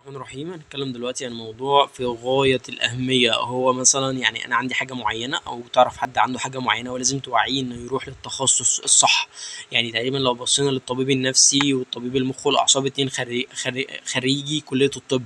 الرحمن الرحيم. هنتكلم دلوقتي عن موضوع في غاية الأهمية. هو مثلا يعني أنا عندي حاجة معينة أو تعرف حد عنده حاجة معينة ولازم توعيه إنه يروح للتخصص الصح. يعني تقريبا لو بصينا للطبيب النفسي والطبيب المخ والأعصاب اتنين خريجي كلية الطب.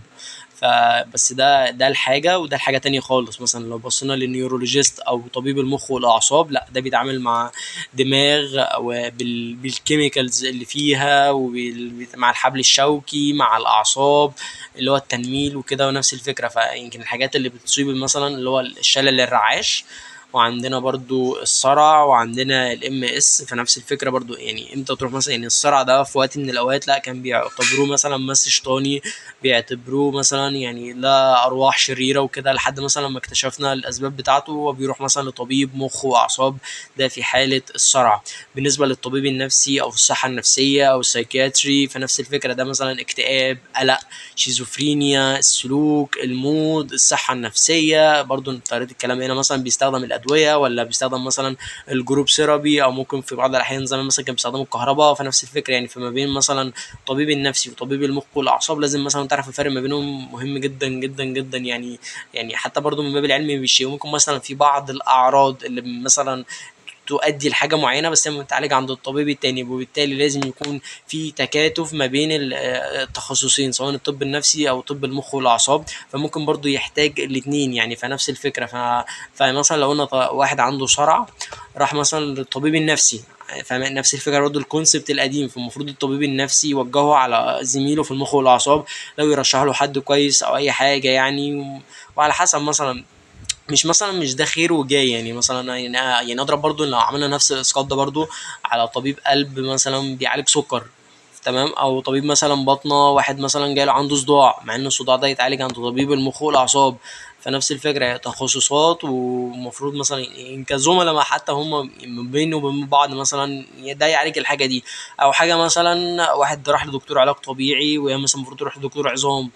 فبس ده الحاجة وده الحاجة تانية خالص. مثلا لو بصينا للنيورولوجيست أو طبيب المخ والأعصاب، لا ده بيتعامل مع دماغ بالكيميكالز اللي فيها ومع الحبل الشوكي مع الأعصاب اللي هو التنميل وكده، ونفس الفكرة. فيمكن الحاجات اللي بتصيب مثلا اللي هو الشلل الرعاش، وعندنا برضو الصرع، وعندنا الام اس. فنفس الفكره برضو، يعني امتى تروح مثلا؟ يعني الصرع ده في وقت من الاوقات لا كان بيعتبروه مثلا مس شيطاني، بيعتبروه مثلا يعني لا ارواح شريره وكده، لحد مثلا ما اكتشفنا الاسباب بتاعته وبيروح مثلا لطبيب مخ واعصاب. ده في حاله الصرع. بالنسبه للطبيب النفسي او الصحه النفسيه او السايكياتري، فنفس الفكره، ده مثلا اكتئاب، قلق، شيزوفرينيا، السلوك، المود، الصحة النفسية. برضو طريقة الكلام هنا مثلا بيستخدم الأدوية ولا بيستخدم مثلا الجروب ثيرابي، أو ممكن في بعض الأحيان زمان مثلا كان بيستخدموا الكهرباء. فنفس الفكرة يعني، فما بين مثلا طبيب النفسي وطبيب المخ والأعصاب لازم مثلا تعرف الفرق ما بينهم، مهم جدا جدا جدا يعني حتى برضو من باب العلم بالشيء. ممكن مثلا في بعض الأعراض اللي مثلا تؤدي لحاجه معينه بس هي بتتعالج عند الطبيب التاني، وبالتالي لازم يكون في تكاتف ما بين التخصصين، سواء الطب النفسي او طب المخ والاعصاب. فممكن برضو يحتاج الاثنين يعني. فنفس الفكره فمثلا لو قلنا واحد عنده صرع راح مثلا للطبيب النفسي، فنفس الفكره برضه الكونسبت القديم. فالمفروض الطبيب النفسي يوجهه على زميله في المخ والاعصاب، لو يرشح له حد كويس او اي حاجه يعني. وعلى حسب مثلا، مش مثلا مش ده خير وجاي يعني. مثلا يعني اضرب برضو لو عملنا نفس الاسقاط ده برضو على طبيب قلب مثلا بيعالج سكر، تمام، او طبيب مثلا بطنه، واحد مثلا جاي له عنده صداع، مع ان الصداع ده يتعالج عند طبيب المخ والاعصاب. فنفس الفكره، تخصصات، ومفروض مثلا يعني كزملاء ما حتى هم بينه وبين بعض، مثلا ده يعالج الحاجه دي، او حاجه مثلا واحد راح لدكتور علاج طبيعي وهي مثلا المفروض تروح لدكتور عظام.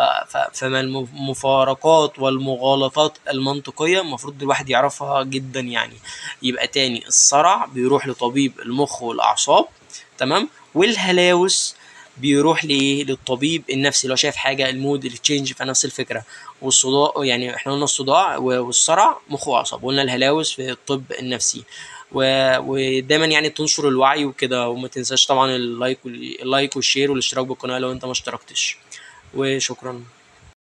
فما المفارقات والمغالطات المنطقية المفروض الواحد يعرفها جدا يعني. يبقى تاني، الصرع بيروح لطبيب المخ والأعصاب، تمام، والهلاوس بيروح لايه؟ للطبيب النفسي لو شايف حاجه، المود، التشينج. فنفس الفكره. والصداع يعني احنا قلنا الصداع والصرع مخ واعصاب، قلنا الهلاوس في الطب النفسي. ودايما يعني تنشر الوعي وكده، وما تنساش طبعا اللايك والشير والاشتراك بالقناه لو انت ما اشتركتش. وشكرا.